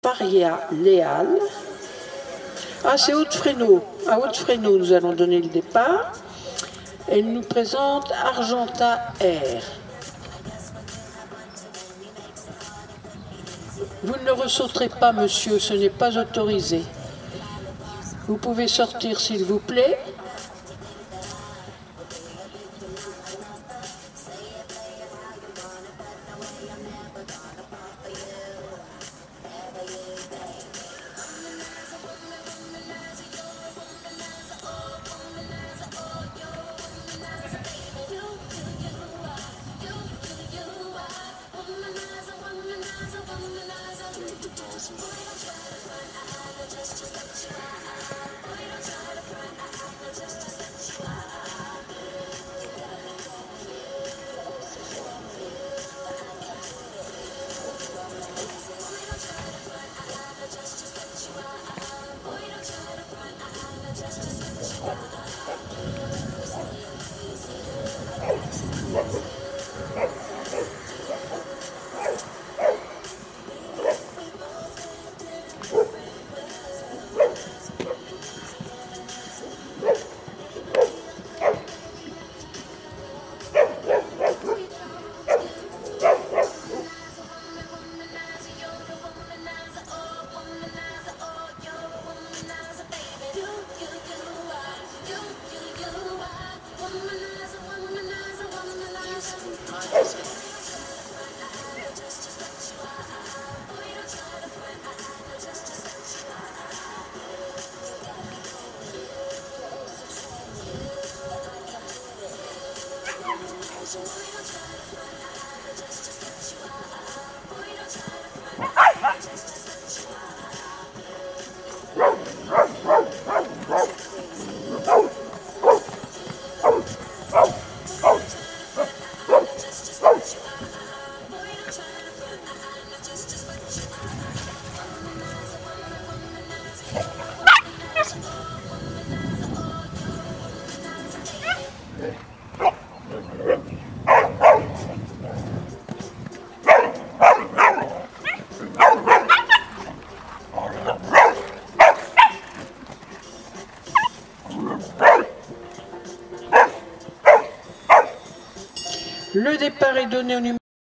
Paria Léal. Ah, c'est Haute Fresno. À Haute Fresno, nous allons donner le départ. Elle nous présente Argenta Air. Vous ne ressauterez pas, monsieur, ce n'est pas autorisé. Vous pouvez sortir, s'il vous plaît. Le départ est donné au numéro